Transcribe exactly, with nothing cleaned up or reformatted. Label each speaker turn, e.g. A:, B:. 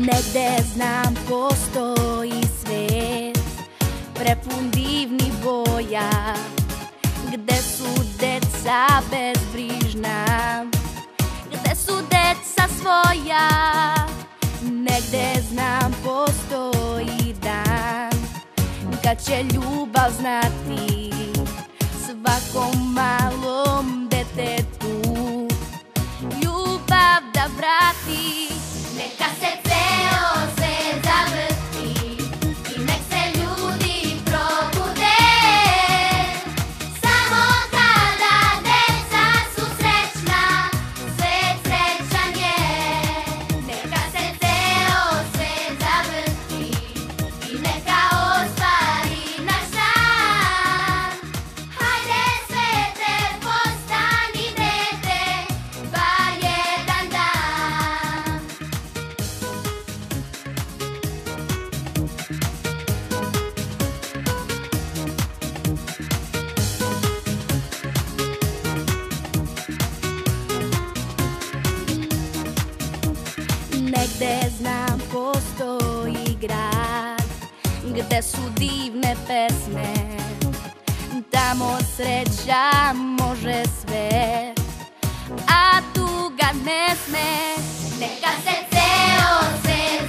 A: Negde znam postoji svet prepun divnih boja, gde su deca bezbrižna, gde su deca svoja. Negde znam postoji dan kad će ljubav znati svakom malom detetu ljubav da vrati. Neka se ceo svet zavrti i nek se ljudi probude, samo kada deca su srećna, svet srećan je. Neka se ceo svet zavrti i neka ostvari naš san. Hajde svete, postani dete, bar jedan dan. Negde znam postoji grad gde su divne pesme, tamo sreća može sve, a tuga ne sme. Neka se ceo svet